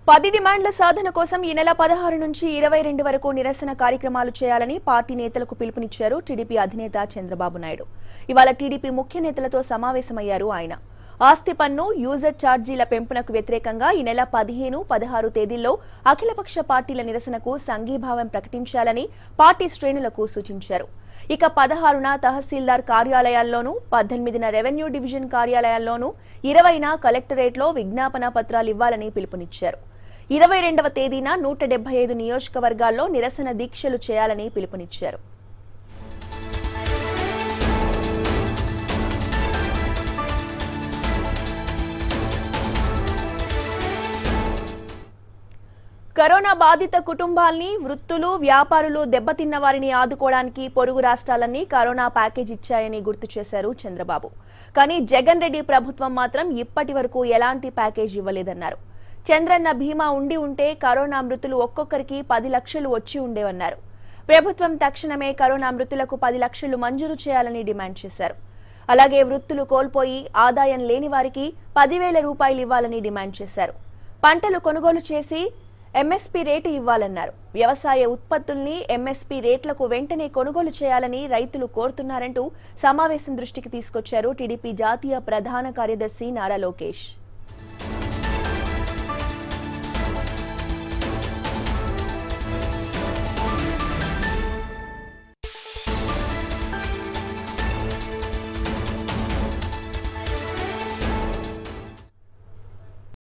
10 డిమాండ్ల సాధన కోసం ఈ నెల 16 నుంచి 22 వరకు నిరసన కార్యక్రమాలు చేయాలని పార్టీ నేతలకు పిలుపునిచ్చారు టీడీపీ అధినేత చంద్రబాబు నాయుడు. ఇవాళ టీడీపీ ముఖ్య నేతలతో సమావేశమయ్యారు ఆయన. ఆస్తి పన్ను, యూజర్ ఛార్జీల పెంపునకు వ్యతిరేకంగా ఈ నెల 15, 16 తేదీల్లో అఖిలపక్ష పార్టీల నిరసనకు సంఘీభావం ప్రకటించాలని పార్టీ శ్రేణులకు సూచించారు. ఇక 16న తహసీల్దార్ కార్యాలయాల్లోనూ, 18న రెవెన్యూ డివిజన్ కార్యాలయాల్లోనూ, 20న కలెక్టరేట్లో విజ్ఞాపన పత్రాలు ఇవ్వాలని పిలుపునిచ్చారు. 22వ తేదీన 175 నియోజకవర్గాల్లో నిరసన దీక్షలు చేయాలని పిలుపునిచ్చారు. కరోనా బాధిత కుటుంబాల్ని, వృత్తులు, వ్యాపారులు దెబ్బతిన్న వారిని ఆదుకోవడానికి పొరుగు రాష్ట్రాలన్నీ కరోనా ప్యాకేజ్ ఇచ్చాయని గుర్తు చేశారు చంద్రబాబు. కానీ జగన్ రెడ్డి ప్రభుత్వం మాత్రం ఇప్పటి వరకు ఎలాంటి ప్యాకేజ్ ఇవ్వలేదన్నారు. చంద్రన్న బీమా ఉంటే కరోనా మృతులు ఒక్కొక్కరికి 10 లక్షలు వచ్చి ఉండేవన్నారు. ప్రభుత్వం తక్షణమే కరోనా మృతులకు 10 లక్షలు మంజూరు చేయాలని డిమాండ్ చేశారు. అలాగే వృత్తులు కోల్పోయి ఆదాయం లేని వారికి 10,000 రూపాయలు ఇవ్వాలని డిమాండ్ చేశారు. పంటలు కొనుగోలు చేసి ఎంఎస్పీ రేటు ఇవ్వాలన్నారు. వ్యవసాయ ఉత్పత్తుల్ని ఎంఎస్పీ రేట్లకు వెంటనే కొనుగోలు చేయాలని రైతులు కోరుతున్నారంటూ సమావేశం దృష్టికి తీసుకొచ్చారు టీడీపీ జాతీయ ప్రధాన కార్యదర్శి నారా లోకేష్.